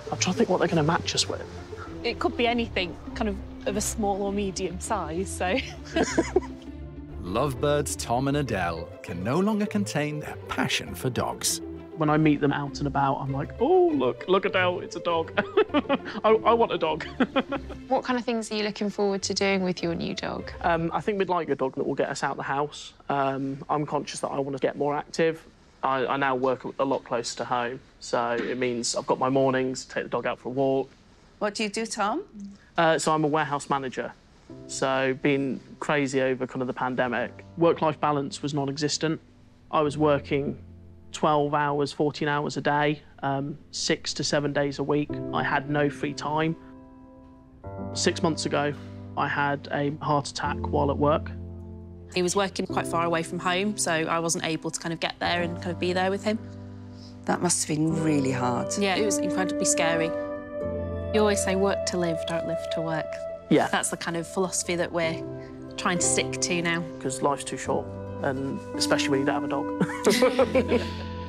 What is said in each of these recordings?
I'm trying to think what they're going to match us with. It could be anything, kind of a small or medium size, so... Lovebirds Tom and Adele can no longer contain their passion for dogs. When I meet them out and about, I'm like, oh, look, Adele, it's a dog. I want a dog. What kind of things are you looking forward to doing with your new dog? I think we'd like a dog that will get us out of the house. I'm conscious that I want to get more active. I now work a lot closer to home, so it means I've got my mornings, take the dog out for a walk. What do you do, Tom? So I'm a warehouse manager. So being crazy over kind of the pandemic, work-life balance was non-existent. I was working 12 hours, 14 hours a day, 6 to 7 days a week. I had no free time. 6 months ago, I had a heart attack while at work. He was working quite far away from home, so I wasn't able to kind of get there and kind of be there with him. That must have been really hard. Yeah, it was incredibly scary. You always say work to live, don't live to work. Yeah. That's the kind of philosophy that we're trying to stick to now. Because life's too short, and especially when you don't have a dog.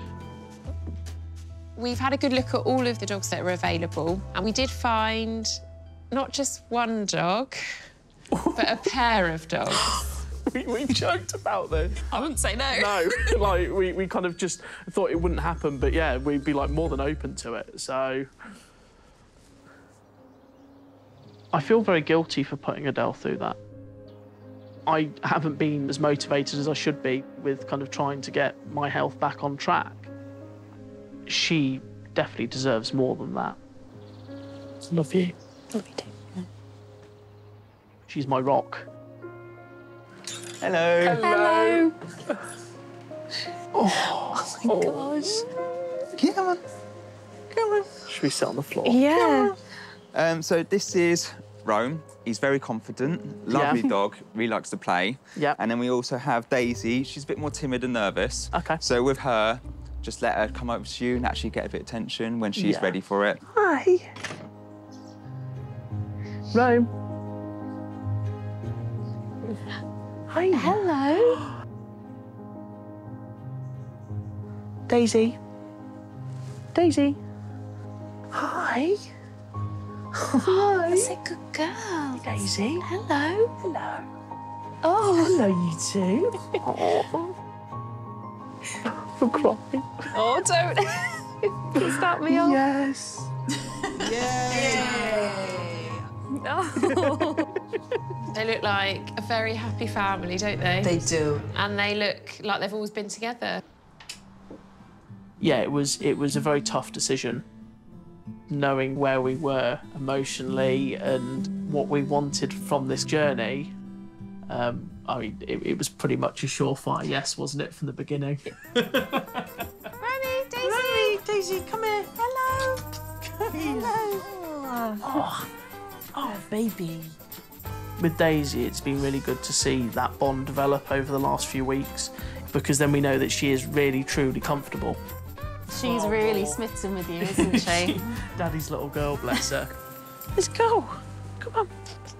We've had a good look at all of the dogs that are available, and we did find not just one dog, but a pair of dogs. we joked about this. I wouldn't say no. No, like, we kind of just thought it wouldn't happen, but yeah, we'd be, like, more than open to it, so... I feel very guilty for putting Adele through that. I haven't been as motivated as I should be with kind of trying to get my health back on track. She definitely deserves more than that. Love you. Love you too. She's my rock. Hello. Hello. Oh my gosh. Yeah, come on. Come on. Should we sit on the floor? Yeah. So this is Rome. He's very confident, lovely dog, really likes to play. Yeah. And then we also have Daisy. She's a bit more timid and nervous. Okay. So with her, just let her come over to you and actually get a bit of attention when she's ready for it. Hi. Rome. Hi. Hello. Daisy. Daisy. Hi. Hi. That's a good girl. Daisy. Hello. Hello. Oh. Hello, you two. Oh. I'm crying. Oh, don't. Can you start me off? Yes. Yay! Oh. They look like a very happy family, don't they? They do. And they look like they've always been together. Yeah, it was a very tough decision, knowing where we were emotionally and what we wanted from this journey. I mean, it was pretty much a surefire yes, wasn't it, from the beginning? Remy, Daisy! Remy, Daisy, come here. Hello. Hello. Oh, baby. With Daisy, it's been really good to see that bond develop over the last few weeks, because then we know that she is really, truly comfortable. She's really smitten with you, isn't she? Daddy's little girl, bless her. Let's go. Come on.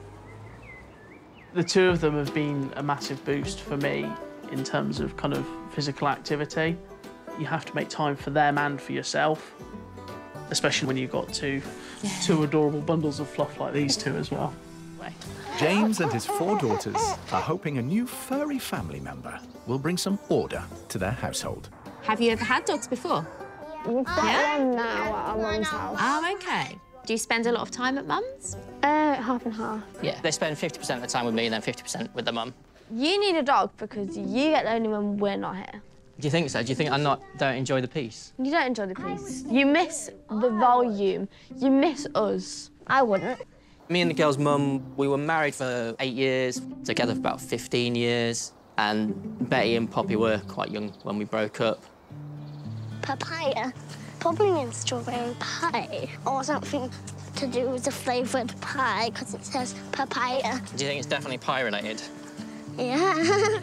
The two of them have been a massive boost for me in terms of kind of physical activity. You have to make time for them and for yourself, especially when you've got two adorable bundles of fluff like these two as well. James and his 4 daughters are hoping a new furry family member will bring some order to their household. Have you ever had dogs before? We've got one now at our mum's house. Oh, OK. Do you spend a lot of time at mum's? Half and half. Yeah, they spend 50% of the time with me and then 50% with the mum. You need a dog because you get lonely when we're not here. Do you think so? Do you think I don't enjoy the peace? You don't enjoy the peace. You miss the volume. You miss us. I wouldn't. Me and the girl's mum, we were married for 8 years, together for about 15 years, and Betty and Poppy were quite young when we broke up. Papaya probably means strawberry pie or something to do with the flavoured pie because it says papaya. Do you think it's definitely pie-related? Yeah.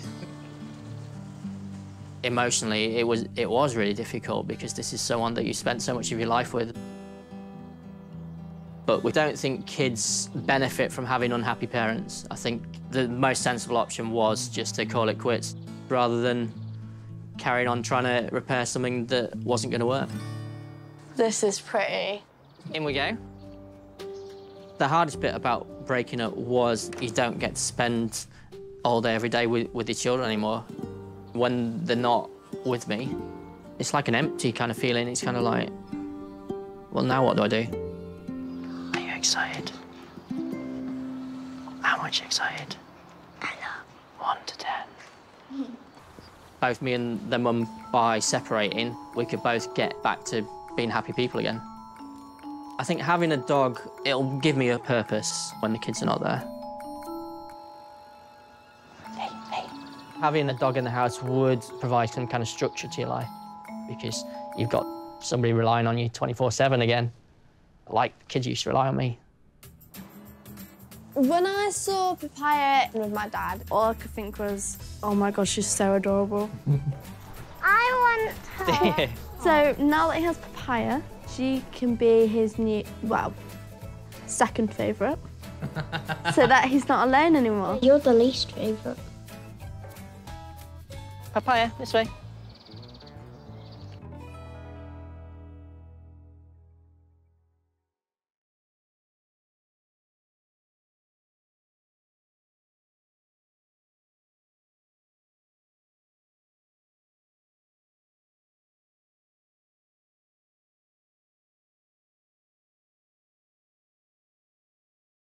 Emotionally, it was really difficult because this is someone that you spent so much of your life with. But we don't think kids benefit from having unhappy parents. I think the most sensible option was just to call it quits rather than carrying on trying to repair something that wasn't going to work. This is pretty. In we go. The hardest bit about breaking up was you don't get to spend all day, every day with your children anymore. When they're not with me, it's like an empty kind of feeling. It's kind of like, well, now what do I do? Are you excited? How much excited? I know. 1 to 10. Both me and their mum, by separating, we could both get back to being happy people again. I think having a dog, it'll give me a purpose when the kids are not there. Hey. Having a dog in the house would provide some kind of structure to your life because you've got somebody relying on you 24/7 again, like the kids used to rely on me. When I saw Papaya with my dad, all I could think was, oh my God, she's so adorable. I want her. So now that he has Papaya, she can be his new, well, second favourite. So that he's not alone anymore. You're the least favourite. Papaya, this way.